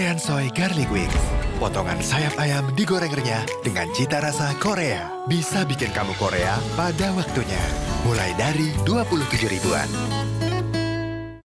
Korean Soy Garlic Wings. Potongan sayap ayam digoreng renyah dengan cita rasa Korea. Bisa bikin kamu Korea pada waktunya. Mulai dari 27 ribuan.